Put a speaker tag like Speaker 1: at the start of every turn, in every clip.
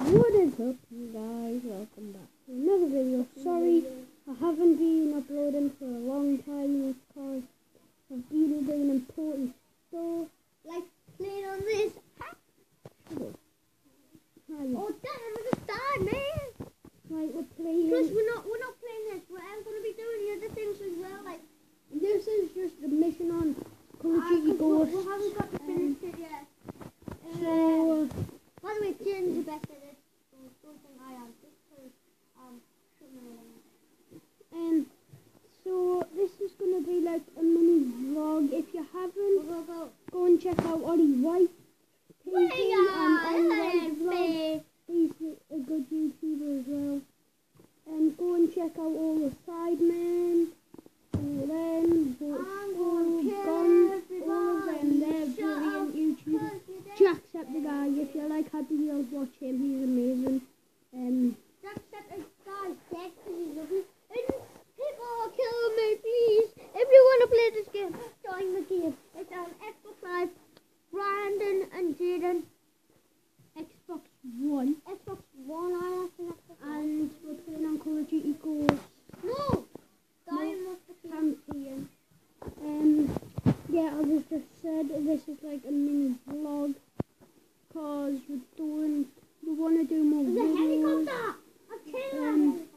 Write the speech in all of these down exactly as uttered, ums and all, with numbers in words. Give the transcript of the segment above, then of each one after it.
Speaker 1: What is up, you guys? Welcome back to another video. Sorry, I haven't been uploading for a long time because I've been doing important stuff,
Speaker 2: like playing on this.
Speaker 1: Oh,
Speaker 2: Oh damn, I'm gonna die, man.
Speaker 1: right, we're playing.
Speaker 2: Plus, we're not we're not playing this. We're I'm gonna be doing the other things as well. Like
Speaker 1: This is just the mission on Call of
Speaker 2: uh,
Speaker 1: Duty
Speaker 2: 'cause we,
Speaker 1: Ghosts.
Speaker 2: we haven't got to finish it yet.
Speaker 1: So,
Speaker 2: Um, by the way, James is better at this. So don't think I am. Just because um,
Speaker 1: um, so this is gonna be like a mini vlog. If you haven't,
Speaker 2: go go go.
Speaker 1: go and check out Ollie White.
Speaker 2: Wait,
Speaker 1: and Ollie White
Speaker 2: uh,
Speaker 1: vlog. He's a good YouTuber as well. And go and check out all the Sidemen, all of them,
Speaker 2: I'm
Speaker 1: all
Speaker 2: gonna kill
Speaker 1: guns, all of them.
Speaker 2: everybody.
Speaker 1: They're
Speaker 2: Shut
Speaker 1: brilliant
Speaker 2: up,
Speaker 1: YouTubers.
Speaker 2: 'cause you're dead.
Speaker 1: Jacksepticeye, if you like Happy Wheels, watch him. He's amazing. Um,
Speaker 2: Jacksepticeye is dead because he's ugly. And people are killing me, please. If you want to play this game, join the game. It's on Xbox Live. Brandon and Jaden.
Speaker 1: Xbox One,
Speaker 2: Xbox One, I have to Xbox One.
Speaker 1: and we're playing on Call of Duty Ghosts.
Speaker 2: No! Dying was the key.
Speaker 1: Champion. Um, yeah, as I just said, this is like a mini vlog because we're doing, we want to do more
Speaker 2: There's a
Speaker 1: videos.
Speaker 2: helicopter! I killed
Speaker 1: Um,
Speaker 2: him!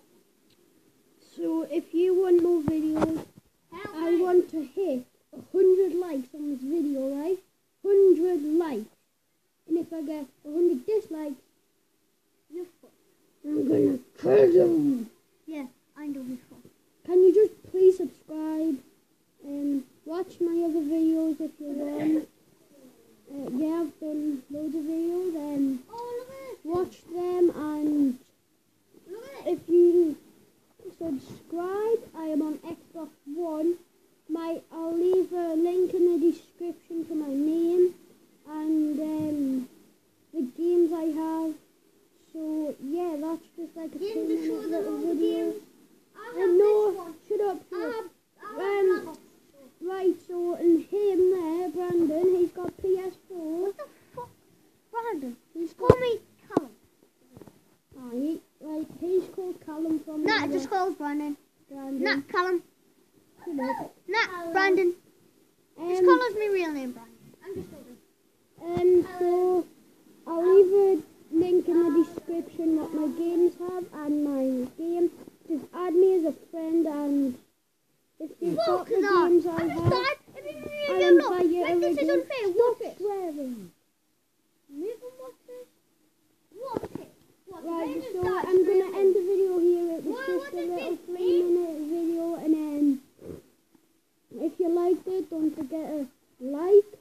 Speaker 1: So if you want more videos,
Speaker 2: Help
Speaker 1: I
Speaker 2: me.
Speaker 1: want to hit a hundred likes on this video, right? Hundred likes. And if I get a hundred dislikes,
Speaker 2: You're fucked.
Speaker 1: I'm gonna kill you.
Speaker 2: Yeah, I know you're fucked.
Speaker 1: Can you just please subscribe and watch my other videos if you want? Uh, yeah, I've done loads of videos and
Speaker 2: Oh, look at this.
Speaker 1: watch them, and
Speaker 2: Look at it.
Speaker 1: if you subscribe, I am on Xbox One. My I'll leave a link in the description to my name and um, the games I have. So yeah, that's just like a
Speaker 2: Games
Speaker 1: two
Speaker 2: to show
Speaker 1: minute
Speaker 2: them
Speaker 1: little
Speaker 2: all the
Speaker 1: video.
Speaker 2: games. I
Speaker 1: Oh
Speaker 2: have
Speaker 1: no,
Speaker 2: this one.
Speaker 1: shut up.
Speaker 2: I
Speaker 1: Phil.
Speaker 2: have, I have
Speaker 1: Um,
Speaker 2: Black Ops.
Speaker 1: Right, so and him there, Brandon, he's got P S four.
Speaker 2: What the fuck? Brandon,
Speaker 1: He's
Speaker 2: call
Speaker 1: got,
Speaker 2: me Callum.
Speaker 1: oh, he, like, he's called Callum from
Speaker 2: Nah,
Speaker 1: the-
Speaker 2: just call Brandon.
Speaker 1: Brandon.
Speaker 2: Nah, Callum.
Speaker 1: Shut up.
Speaker 2: Nah, Brandon. Just
Speaker 1: Um,
Speaker 2: call us my real name, Brandon. I'm just joking.
Speaker 1: Um, so I'll leave a link in the description what my games have and my game. Just add me as a friend, and if you've got
Speaker 2: Fuck
Speaker 1: the
Speaker 2: that.
Speaker 1: games I
Speaker 2: I just
Speaker 1: have,
Speaker 2: died. If you
Speaker 1: I'll
Speaker 2: you look,
Speaker 1: invite you
Speaker 2: like this
Speaker 1: every
Speaker 2: is
Speaker 1: day.
Speaker 2: unfair.
Speaker 1: Stop
Speaker 2: Watch it.
Speaker 1: swearing.
Speaker 2: Make them watch this. Watch it. Watch it.
Speaker 1: Right,
Speaker 2: They just
Speaker 1: so
Speaker 2: died
Speaker 1: I'm
Speaker 2: straight
Speaker 1: gonna
Speaker 2: away.
Speaker 1: end the video here. It was
Speaker 2: Why
Speaker 1: just a
Speaker 2: would it
Speaker 1: little
Speaker 2: be
Speaker 1: three
Speaker 2: me?
Speaker 1: minute video, and then if you liked it, don't forget to like,